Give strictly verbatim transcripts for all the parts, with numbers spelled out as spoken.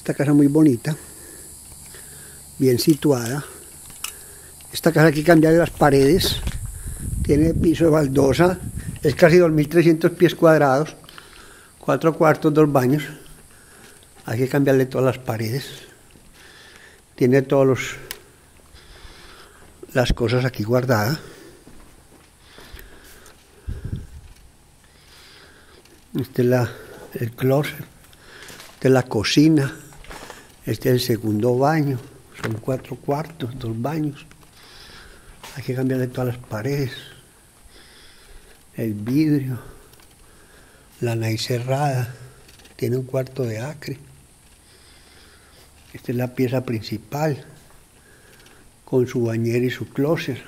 Esta casa muy bonita, bien situada. Esta casa hay que cambiar las paredes, tiene piso de baldosa, es casi dos mil trescientos pies cuadrados, cuatro cuartos, dos baños. Hay que cambiarle todas las paredes. Tiene todos los las cosas aquí guardadas. Este es la, el closet, esta es la cocina, este es el segundo baño, son cuatro cuartos, dos baños. Hay que cambiarle todas las paredes, el vidrio, la nariz cerrada, tiene un cuarto de acre. Esta es la pieza principal, con su bañera y su closet.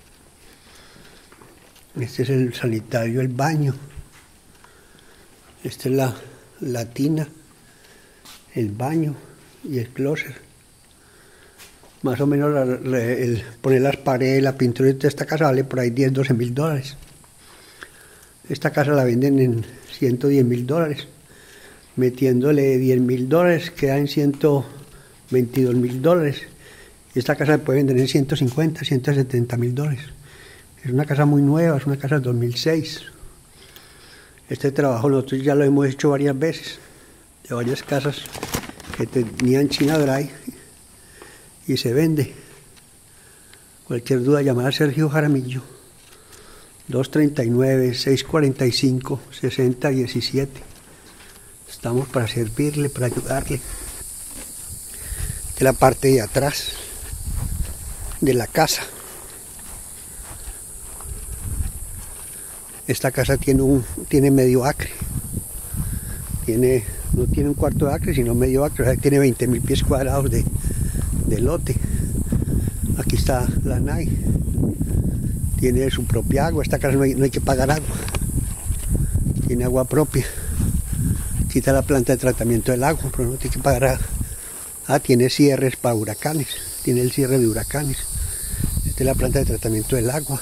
Este es el sanitario, el baño. Esta es la, la tina, el baño y el closet. Más o menos la, la, el, poner las paredes, la pintura de esta casa vale por ahí diez, doce mil dólares. Esta casa la venden en ciento diez mil dólares. Metiéndole diez mil dólares queda en ciento veintidós mil dólares. Y esta casa se puede vender en ciento cincuenta, ciento setenta mil dólares. Es una casa muy nueva, es una casa del dos mil seis. Este trabajo nosotros ya lo hemos hecho varias veces, de varias casas que tenían China Dry y se vende. Cualquier duda, llamar a Sergio Jaramillo, dos tres nueve, seis cuatro cinco, seis cero uno siete. Estamos para servirle, para ayudarle. Esta es la parte de atrás de la casa. Esta casa tiene un tiene medio acre. Tiene, no tiene un cuarto de acre, sino medio acre. O sea, tiene veinte mil pies cuadrados de, de lote. Aquí está la N A I. Tiene su propia agua. Esta casa no hay, no hay que pagar agua. Tiene agua propia. Aquí está la planta de tratamiento del agua, pero no tiene que pagar agua. Ah, tiene cierres para huracanes. Tiene el cierre de huracanes. Esta es la planta de tratamiento del agua.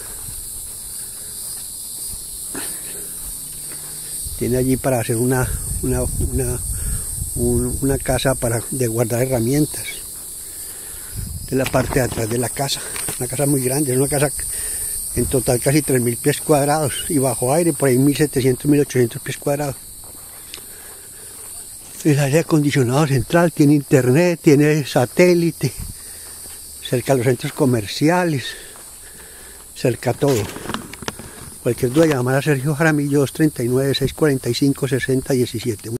Tiene allí para hacer una, una, una, un, una casa para, de guardar herramientas. Esta es la parte de atrás de la casa. Una casa muy grande, es una casa en total casi tres mil pies cuadrados y bajo aire por ahí mil setecientos, mil ochocientos pies cuadrados. El aire acondicionado central, tiene internet, tiene satélite, cerca a los centros comerciales, cerca a todo. Cualquier duda, llamar a Sergio Jaramillo, dos tres nueve, seis cuatro cinco, seis cero uno siete.